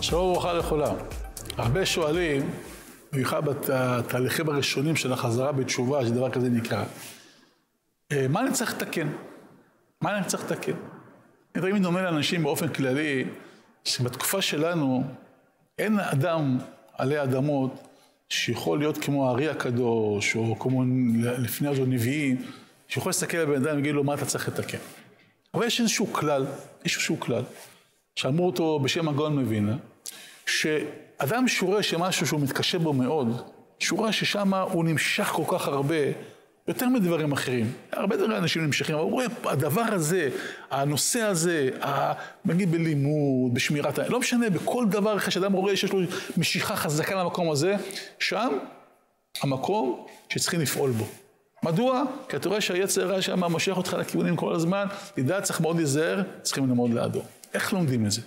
שלום וברכה לכולם. הרבה שואלים, במיוחד בתהליכים הראשונים של החזרה בתשובה, שדבר כזה נקרא, מה אני צריך לתקן? מה אני צריך לתקן? אני תמיד אומר לאנשים באופן כללי, שבתקופה שלנו אין אדם עלי אדמות שיכול להיות כמו הארי הקדוש, או כמו לפני הזו נביאים, שיכול להסתכל על בן אדם ויגיד לו מה אתה צריך לתקן. אבל יש איזשהו כלל, שאמרו אותו בשם הגאון מווילנה, שאדם שרואה שמשהו שהוא מתקשה בו מאוד, שרואה ששם הוא נמשך כל כך הרבה, יותר מדברים אחרים. הרבה דברים אנשים נמשכים, אבל הוא רואה הדבר הזה, הנושא הזה, נגיד בלימוד, בשמירת, לא משנה, בכל דבר אחר שאדם רואה שיש לו משיכה חזקה למקום הזה, שם המקום שצריכים לפעול בו. מדוע? כי אתה רואה שהיצר הרע שם מושך אותך לכיוונים כל הזמן, ידע צריך מאוד להיזהר, צריכים ללמוד לידו. איך לומדים את זה?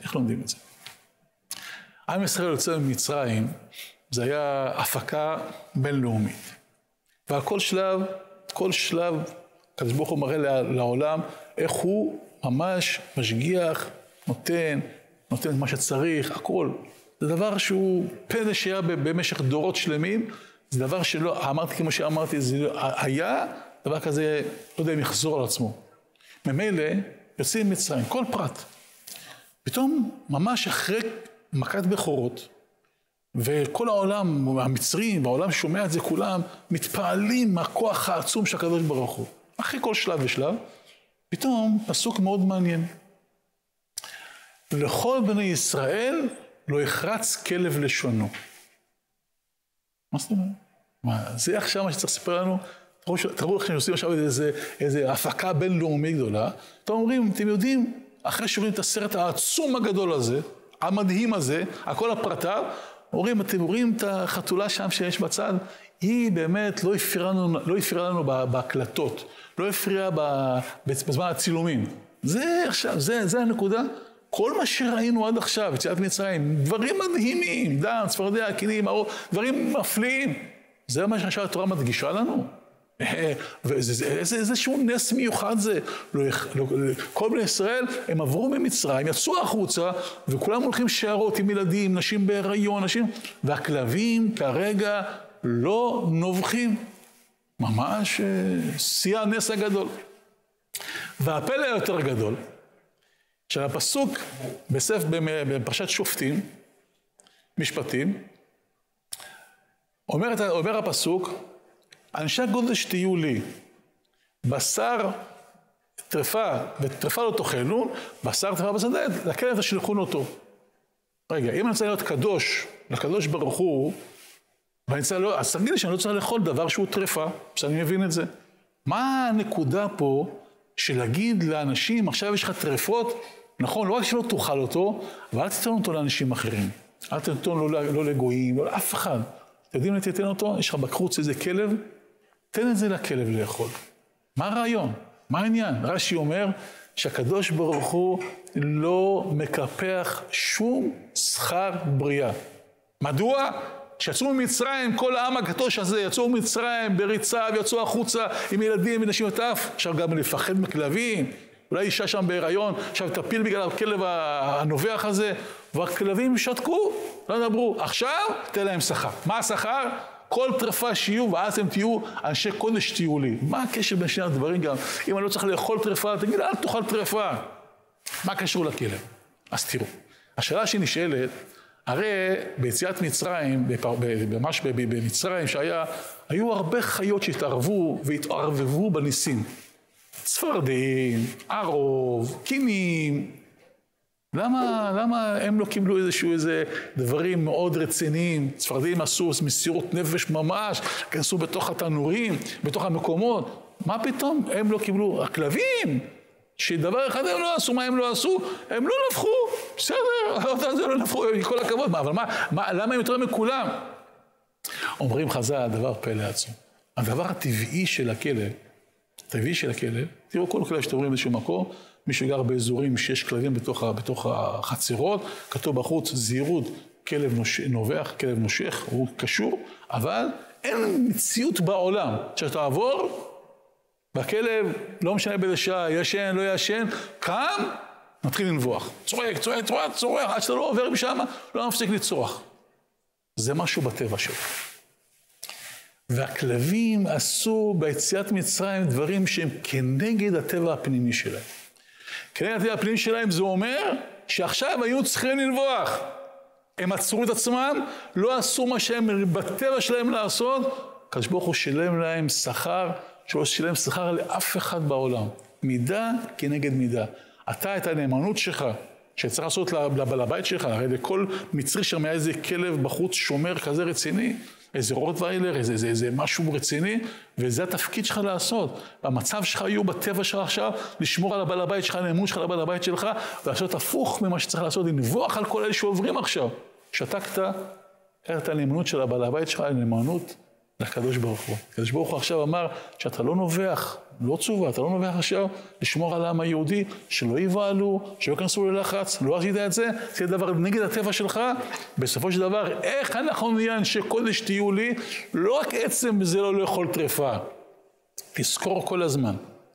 עם ישראל יוצא ממצרים, זה היה הפקה בינלאומית. ועל כל שלב, הקדוש ברוך הוא מראה לעולם, איך הוא ממש משגיח, נותן את מה שצריך, הכל. זה דבר שהוא פלא שהיה במשך דורות שלמים, זה דבר שלא, אמרתי כמו שאמרתי, זה היה דבר כזה, לא יודע אם יחזור על עצמו. ממילא יוצאים ממצרים, כל פרט. פתאום ממש אחרי מכת בכורות, וכל העולם, המצרים, והעולם שומע את זה, כולם מתפעלים מהכוח העצום של הקדוש ברוך הוא. אחרי כל שלב ושלב, פתאום פסוק מאוד מעניין. לכל בני ישראל לא יחרץ כלב לשונו. מה זאת אומרת? זה עכשיו מה שצריך לספר לנו? תראו איך שעושים עכשיו איזה הפקה בינלאומית גדולה. אתם יודעים, אחרי שרואים את הסרט העצום הגדול הזה, המדהים הזה, הכל הפרטיו, אתם רואים את החתולה שם שיש בצד, היא באמת לא הפריעה לנו בהקלטות, לא הפריעה בזמן הצילומים. זה עכשיו, זה הנקודה. כל מה שראינו עד עכשיו, יציאת מצרים, דברים מדהימים, דם, צפרדע, קינים, דברים מפליאים. זה מה שעכשיו התורה מדגישה לנו. איזשהו נס מיוחד זה. כל בני ישראל, הם עברו ממצרים, יצאו החוצה, וכולם הולכים שערות עם ילדים, נשים בהיריון, והכלבים כרגע לא נובחים. ממש שיא הנס הגדול. והפלא היותר גדול, של הפסוק בפרשת שופטים, משפטים, אומר הפסוק, אנשי גודש תהיו לי, בשר טרפה וטרפה לא תאכלו, בשר טרפה בשדה, לכלב תשלחון אותו. רגע, אם אני רוצה להיות קדוש, לקדוש ברוך הוא, אז תגיד לי שאני לא צריך לאכול דבר שהוא טרפה, שאני מבין את זה. מה הנקודה פה של להגיד לאנשים, עכשיו יש לך טרפות, נכון, לא רק שלא תאכל אותו, אבל אל תתן אותו לאנשים אחרים. אל תתן אותו לא לגויים, לא לאף אחד. אתם יודעים לתתן אותו? יש לך בחוץ איזה כלב, תן את זה לכלב לאכול. מה הרעיון? מה העניין? רש"י אומר שהקדוש ברוך הוא לא מקפח שום שכר בריאה. מדוע? כשיצאו ממצרים, כל העם הקדוש הזה, יצאו ממצרים בריצה ויצאו החוצה עם ילדים ונשים וטף, עכשיו גם לפחד מכלבים, אולי אישה שם בהיריון, עכשיו תפיל בגלל הכלב הנובח הזה, והכלבים שתקו, לא דברו. עכשיו תן להם שכר. מה השכר? כל טרפה שיהיו, ואז הם תהיו, אנשי קודש תהיו לי. מה הקשר בין שני הדברים גם? אם אני לא צריך לאכול טרפה, תגיד, אל תאכל טרפה. מה קשור לכלב? אז תראו, השאלה שנשאלת, הרי ביציאת מצרים, ממש במצרים היו הרבה חיות שהתערבו והתערבבו בניסים. צפרדעים, ערוב, קינים. למה הם לא קיבלו איזה דברים מאוד רציניים? צפרדעים עשו מסירות נפש ממש, כנסו בתוך התנורים, בתוך המקומות. מה פתאום? הם לא קיבלו, הכלבים, שדבר אחד הם לא עשו, מה הם לא עשו? הם לא נפחו, בסדר, זה לא נפחו, כל הכבוד. אבל למה הם יותר מכולם? אומרים חז"ל, דבר פלא עצום. הדבר הטבעי של הכלב, תראו כל כלב שאתם רואים באיזשהו מקום, מי שגר באזורים שיש כלבים בתוך החצרות, כתוב בחוץ זהירות, כלב נובח, כלב נושך, הוא קשור, אבל אין מציאות בעולם שתעבור, והכלב לא משנה באיזה שעה, ישן, לא ישן, קם, מתחיל לנבוח. צורק, עד שאתה לא עובר משם, לא מפסיק לצרוח. זה משהו בטבע שלו. והכלבים עשו ביציאת מצרים דברים שהם כנגד הטבע הפנימי שלהם. כנגד הטבע הפנימי שלהם זה אומר שעכשיו היו צריכים לנבוח. הם עצרו את עצמם, לא עשו מה שהם בטבע שלהם לעשות, הקדוש ברוך הוא שילם להם שכר, שלא שילם שכר לאף אחד בעולם. מידה כנגד מידה. אתה את הנאמנות שלך, שצריך לעשות לבעל הבית שלך, הרי לכל מצרי שם היה איזה כלב בחוץ שומר כזה רציני, איזה רוטוויילר, איזה משהו רציני, וזה התפקיד שלך לעשות. המצב שלך יהיו בטבע שלך עכשיו, לשמור על הבעל הבית שלך, הנאמנות שלך לבעל הבית שלך, ולעשות הפוך ממה שצריך לעשות, לנבוח על כל אלה שעוברים עכשיו. שתקת, את הנאמנות של הבעל הבית שלך, הנאמנות לקדוש ברוך הוא. הקדוש ברוך הוא עכשיו אמר שאתה לא נובח, לא צובה, אתה לא נובח עכשיו לשמור על העם היהודי, שלא יבעלו, שלא יכנסו ללחץ, לא עשית את זה, זה דבר נגד הטבע שלך. בסופו של דבר, איך אנחנו נהיה אנשי קודש תהיו לי, לא רק עצם בזה לא לאכול טרפה. תזכור כל הזמן,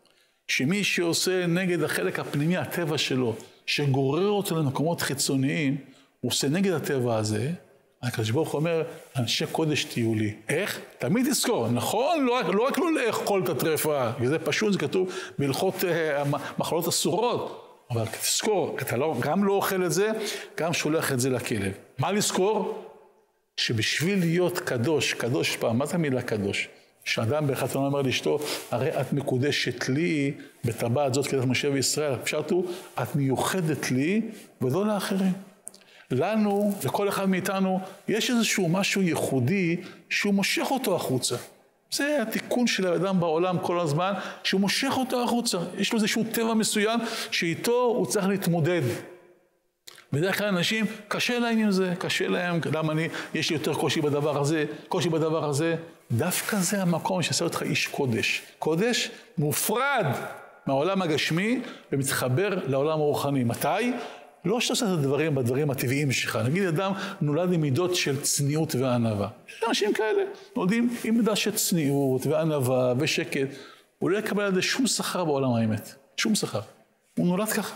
שמי שעושה נגד החלק הפנימי, הטבע שלו, שגורר אותו למקומות חיצוניים, הוא עושה נגד הטבע הזה, הקדוש ברוך הוא אומר, אנשי קודש תהיו לי. איך? תמיד תזכור, נכון? לא רק לא לאכול את הטרפה, וזה פשוט, זה כתוב בהלכות מחלות אסורות, אבל תזכור, אתה גם לא אוכל את זה, גם שולח את זה לכלב. מה לזכור? שבשביל להיות קדוש, קדוש פעם, מה זה המילה קדוש? שאדם בחתונה אומר לאשתו, הרי את מקודשת לי בטבעת זאת כדת משה וישראל, הפשט הוא, את מיוחדת לי ולא לאחרים. לנו, לכל אחד מאיתנו, יש איזשהו משהו ייחודי שהוא מושך אותו החוצה. זה התיקון של האדם בעולם כל הזמן, שהוא מושך אותו החוצה. יש לו איזשהו טבע מסוים שאיתו הוא צריך להתמודד. בדרך כלל אנשים, קשה להם עם זה, קשה להם, למה יש לי יותר קושי בדבר הזה, דווקא זה המקום שעשה אותך איש קודש. קודש מופרד מהעולם הגשמי ומתחבר לעולם הרוחני. מתי? לא שאתה עושה את הדברים בדברים הטבעיים שלך. נגיד אדם נולד עם מידות של צניעות וענווה. יש אנשים כאלה, נולדים עם מידה של צניעות וענווה ושקט. הוא לא יקבל על זה שום שכר בעולם האמת. שום שכר. הוא נולד ככה.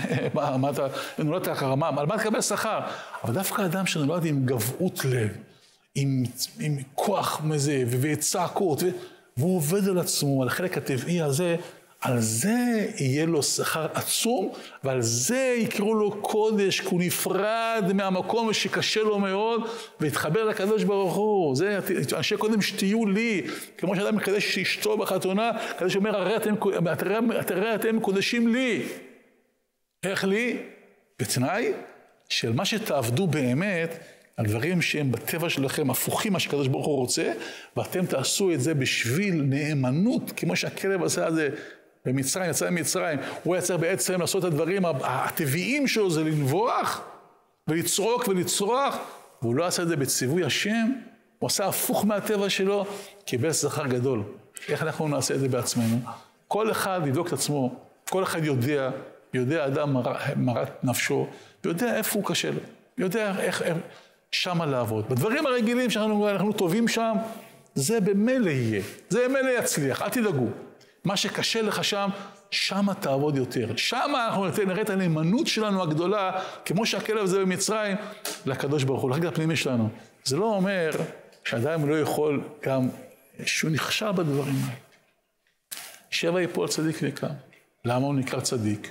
מה אתה נולד ככה? על מה תקבל שכר? אבל דווקא אדם שנולד עם גבעות לב, עם כוח מזה וצעקות, והוא עובד על עצמו, על החלק הטבעי הזה, על זה יהיה לו שכר עצום, ועל זה יקראו לו קודש, כי הוא נפרד מהמקום שקשה לו מאוד, והתחבר לקדוש ברוך הוא. זה אנשי קודם שתהיו לי, כמו שאדם מקדש אשתו בחתונה, קדש אומר, הרי אתם מקודשים לי. איך לי? בתנאי של מה שתעבדו באמת, הדברים שהם בטבע שלכם הפוכים מה שקדוש ברוך הוא רוצה, ואתם תעשו את זה בשביל נאמנות, כמו שהכלב עשה את זה במצרים, יצא ממצרים, הוא יצא בעצם לעשות את הדברים הטבעיים שלו, זה לנבוח ולצרוק ולצרוח, והוא לא עשה את זה בציווי השם, הוא עשה הפוך מהטבע שלו, קיבל שכר גדול. איך אנחנו נעשה את זה בעצמנו? כל אחד יבדוק את עצמו, כל אחד יודע אדם מרת נפשו, יודע איפה הוא קשה לו, יודע איך שמה לעבוד. בדברים הרגילים שאנחנו טובים שם, זה במילא יהיה, זה במילא יצליח, אל תדאגו. מה שקשה לך שם, שמה תעבוד יותר. שמה אנחנו נראה את הנאמנות שלנו הגדולה, כמו שהכלב הזה במצרים, לקדוש ברוך הוא, לחג הפנימי שלנו. זה לא אומר שאדם לא יכול גם, שהוא נכשל בדברים האלה. 7 יפול צדיק וקם. למה הוא נקרא צדיק?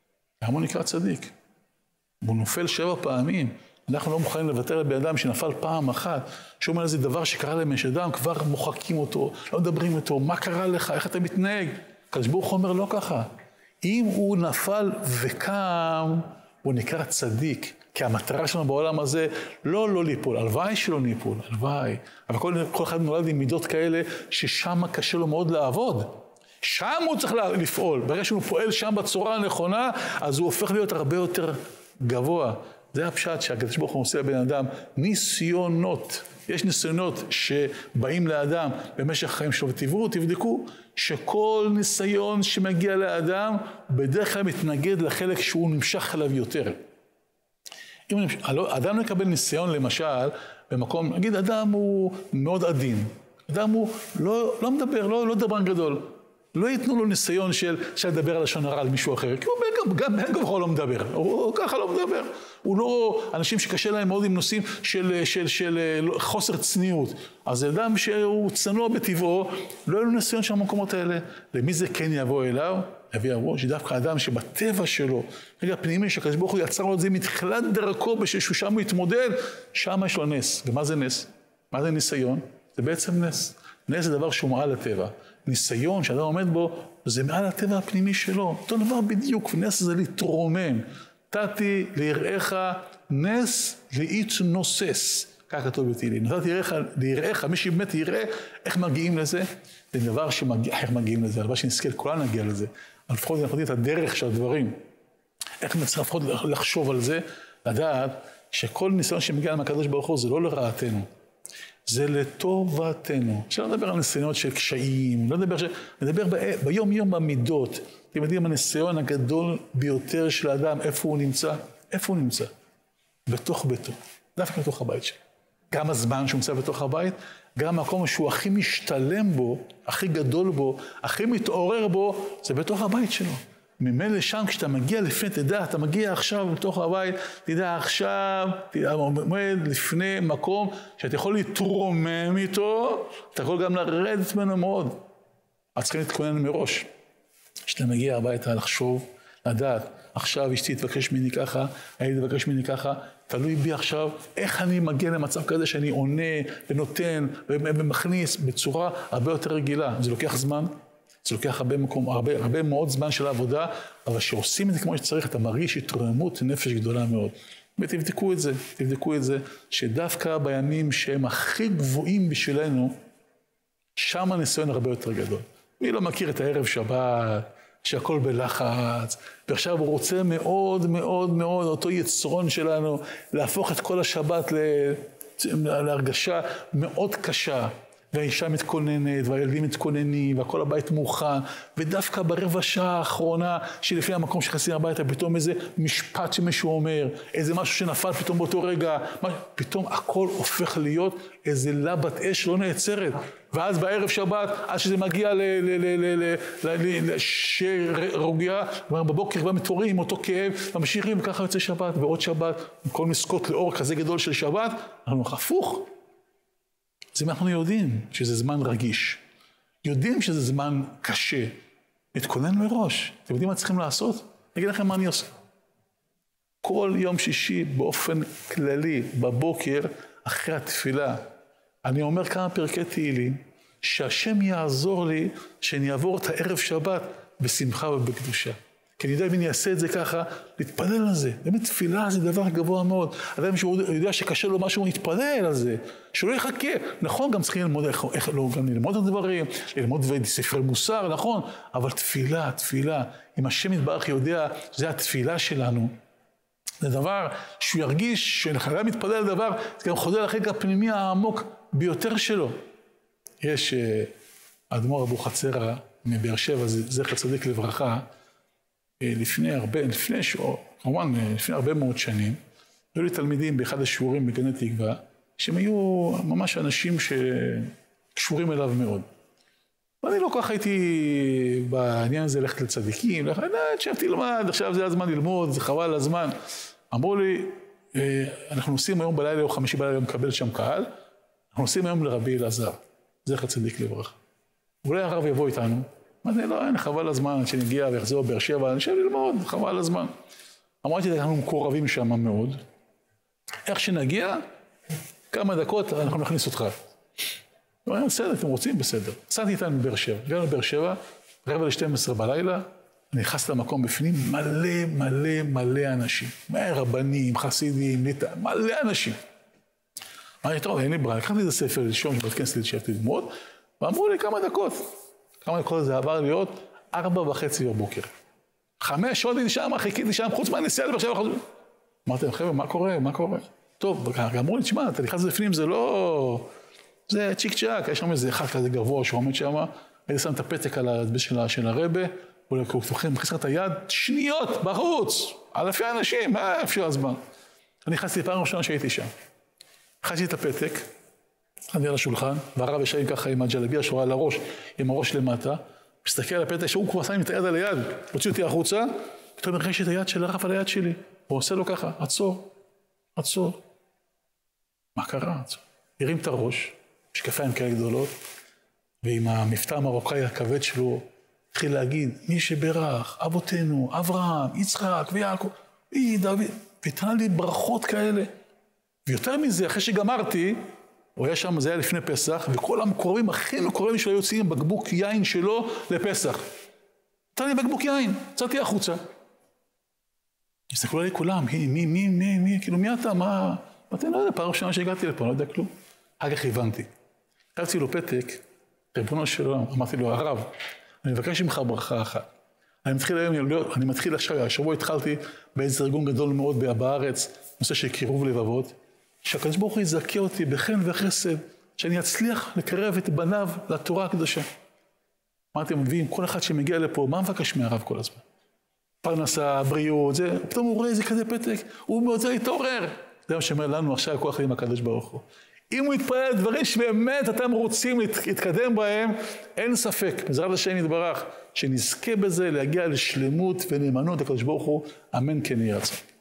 הוא נופל 7 פעמים. אנחנו לא מוכנים לוותר לבן אדם שנפל פעם אחת, שאומר איזה דבר שקרה למש אדם, כבר מוחקים אותו, לא מדברים איתו, מה קרה לך, איך אתה מתנהג? הקדוש ברוך הוא אומר לא ככה. אם הוא נפל וקם, הוא נקרא צדיק, כי המטרה שלנו בעולם הזה לא ליפול, הלוואי שלא ניפול, הלוואי. אבל כל אחד נולד עם מידות כאלה, ששם קשה לו מאוד לעבוד. שם הוא צריך לפעול, ברגע שהוא פועל שם בצורה הנכונה, אז הוא הופך להיות הרבה יותר גבוה. זה הפשט שהקדוש ברוך הוא עושה לבן אדם, ניסיונות. יש ניסיונות שבאים לאדם במשך החיים שלו, תבדקו שכל ניסיון שמגיע לאדם, בדרך כלל מתנגד לחלק שהוא נמשך אליו יותר. אם אדם מקבל ניסיון למשל, במקום, נגיד אדם הוא מאוד עדין, אדם הוא לא מדבר, לא דברן גדול, לא ייתנו לו ניסיון של לדבר על לשון הרע על מישהו אחר, כי הוא גם בין גבוה לא מדבר, הוא ככה לא מדבר. הוא לא, אנשים שקשה להם מאוד עם נושאים של חוסר צניעות. אז אדם שהוא צנוע בטבעו, לא יהיה לו ניסיון של המקומות האלה. למי זה כן יבוא אליו? יביא הראש, שדווקא אדם שבטבע שלו, רגע פנימי שהקדוש ברוך הוא יצר לו את זה מתחילת דרכו, בשביל שם הוא יתמודד, שם יש לו נס. ומה זה נס? מה זה ניסיון? זה בעצם נס. נס זה דבר שהוא מעל הטבע. ניסיון שאדם עומד בו, זה מעל הטבע הפנימי שלו. אותו דבר בדיוק, נס זה להתרומם. נתתי ליראיך נס להתנוסס. כך כתוב בתהילים. נתתי ליראיך, מי שבאמת יראה איך מגיעים לזה, זה דבר איך מגיעים לזה, דבר שנזכה כולנו נגיע לזה. אבל לפחות אנחנו יודעים את הדרך של הדברים. איך נצטרך לפחות לחשוב על זה, לדעת שכל ניסיון שמגיע מהקדוש ברוך הוא זה לא לרעתנו. זה לטובתנו. עכשיו לא נדבר על ניסיונות של קשיים, נדבר ביום יום במידות. אתם יודעים, הניסיון הגדול ביותר של האדם, איפה הוא נמצא? איפה הוא נמצא? בתוך ביתו, דווקא בתוך הבית שלו. גם הזמן שהוא נמצא בתוך הבית, גם המקום שהוא הכי משתלם בו, הכי גדול בו, הכי מתעורר בו, זה בתוך הבית שלו. ממילא שם, כשאתה מגיע לפני, תדע, אתה מגיע עכשיו בתוך הבית, תדע עכשיו, עומד לפני מקום שאתה יכול להתרומם איתו, אתה יכול גם לרדת ממנו מאוד. אז צריכים להתכונן מראש. כשאתה מגיע הביתה לחשוב, לדעת, עכשיו אשתי תבקש ממני ככה, הייתי תבקש ממני ככה, תלוי בי עכשיו, איך אני מגיע למצב כזה שאני עונה ונותן ומכניס בצורה הרבה יותר רגילה. זה לוקח זמן, זה לוקח הרבה מאוד זמן של העבודה, אבל שעושים את זה כמו שצריך, אתה מרגיש התרוממות נפש גדולה מאוד. ותבדקו את זה, שדווקא בימים שהם הכי גבוהים בשבילנו, שם הניסיון הרבה יותר גדול. מי לא מכיר את הערב שבת, שהכל בלחץ, ועכשיו הוא רוצה מאוד מאוד מאוד, אותו יצרון שלנו, להפוך את כל השבת להרגשה מאוד קשה, והאישה מתכוננת, והילדים מתכוננים, והכל הבית מוכן, ודווקא ברבע שעה האחרונה, שלפני המקום שחסים הביתה, פתאום איזה משפט שמישהו אומר, איזה משהו שנפל פתאום באותו רגע, פתאום הכל הופך להיות איזה לבת אש לא נעצרת. ואז בערב שבת, עד שזה מגיע לרוגיה, בבוקר כבר מתעוררים אותו כאב, ממשיכים וככה יוצא שבת, ועוד שבת, כל מסקות לאור כזה גדול של שבת, אנחנו הפוך. זה מה אנחנו יודעים, שזה זמן רגיש. יודעים שזה זמן קשה. מתכונן מראש. אתם יודעים מה צריכים לעשות? אני אגיד לכם מה אני עושה. כל יום שישי באופן כללי, בבוקר, אחרי התפילה, אני אומר כמה פרקי תהילים, שהשם יעזור לי שאני אעבור את הערב שבת בשמחה ובקדושה. כי אני יודע אם אני אעשה את זה ככה, להתפלל על זה. באמת תפילה זה דבר גבוה מאוד. אדם שהוא יודע שקשה לו משהו, הוא יתפלל על זה. שהוא לא יחכה. נכון, גם צריכים ללמוד איך לא, גם ללמוד את הדברים, ללמוד ספרי מוסר, נכון. אבל תפילה. אם השם יתברך יודע, זה התפילה שלנו. זה דבר שהוא ירגיש שאדם מתפלל על דבר, זה גם חוזר לחלק הפנימי העמוק ביותר שלו. יש אדמו"ר אבוחצירא מבאר שבע, זכר צדיק לברכה, לפני הרבה מאוד שנים, היו לי תלמידים באחד השיעורים בגני תקווה, שהם היו ממש אנשים שקשורים אליו מאוד. ואני לא כך הייתי בעניין הזה ללכת לצדיקים, תשבתי ללמד, עכשיו זה הזמן ללמוד, זה חבל הזמן. אמרו לי, אנחנו נוסעים היום בלילה או חמישי בלילה, מקבל שם קהל, אנחנו נוסעים היום לרבי אלעזר, זכר צדיק לברכה. אולי הרב יבוא איתנו, מה זה לא, אין חבל הזמן, שנגיע ויחזור באר שבע, אני חושב ללמוד, חבל הזמן. אמרתי, אנחנו מקורבים שם מאוד, איך שנגיע, כמה דקות אנחנו נכניס אותך. אמרתי, בסדר, אתם רוצים? בסדר. נסעתי איתנו בבאר שבע, הגענו לבאר שבע, 11:45 בלילה, אני נכנס למקום בפנים, מלא אנשים. רבנים, חסידים, מלא אנשים. אמרתי, טוב, אין לי ברירה, לקחתי איזה ספר ראשון, שבאת כנסת לשבת ללמוד, ואמרו לי כמה דקות זה עבר להיות 4:30 בבוקר. 5 שעות שם, חיכיתי שם, חוץ מהנסיעה לבאר שבע. אמרתי, חבר'ה, מה קורה? טוב, אמרו לי, תשמע, אתה נכנס לפנים, זה לא... זה צ'יק צ'אק, יש שם איזה אחד כזה גבוה שעומד שם, הייתי שם את הפתק על ההדבש של הרבה, הוא מכניס לך את היד, שניות, בחוץ, אלפי אנשים, מה אפשר הזמן? אני נכנסתי פעם ראשונה שהייתי שם. נכנסתי את הפתק, חנתי על השולחן, והרב ישב ככה עם הג'לביה שורה על הראש, עם הראש למטה, מסתכל על הפתק, שהוא כבר שם את היד על היד, הוציא אותי החוצה, פתאום מרגיש את היד של הרב על היד שלי, הוא עושה לו ככה, עצור. מה קרה? הרים את הראש, משקפיים כאלה גדולות, ועם המבטא המרוקאי הכבד שלו, התחיל להגיד, מי שברך, אבותינו, אברהם, יצחק ויעקב, דוד, ותנה לי ברכות כאלה. ויותר מזה, אחרי שגמרתי, הוא היה שם, זה היה לפני פסח, וכל המקורבים הכי מקורבים שלו יוצאים בקבוק יין שלו לפסח. נתן לי בקבוק יין, יצאתי החוצה. הסתכלו עלי כולם, מי, כאילו מי אתה, מה? אמרתי, לא יודע, פעם ראשונה שהגעתי לפה, לא יודע כלום. אחר כך הבנתי. כתבתי לו פתק, ריבונו שלום, אמרתי לו, הרב, אני מבקש ממך ברכה אחת. אני מתחיל עכשיו, השבוע התחלתי באיזה ארגון גדול מאוד בארץ, נושא של קירוב לבבות, שהקדוש ברוך הוא יזכה אותי בחן וחסד, שאני אצליח לקרב את בניו לתורה הקדושה. אמרתי, מביאים, כל אחד שמגיע לפה, מה מבקש מהרב כל הזמן? פרנסה, בריאות, זה, פתאום הוא רואה איזה כזה פתק, הוא רוצה להתעורר. זה מה שאומר לנו עכשיו, כל החיים הקדוש ברוך הוא. אם הוא יתפלל על דברים שבאמת אתם רוצים להתקדם בהם, אין ספק, בעזרת השם יתברך, שנזכה בזה להגיע לשלמות ונאמנות לקדוש ברוך הוא, אמן כן יהיה רצון.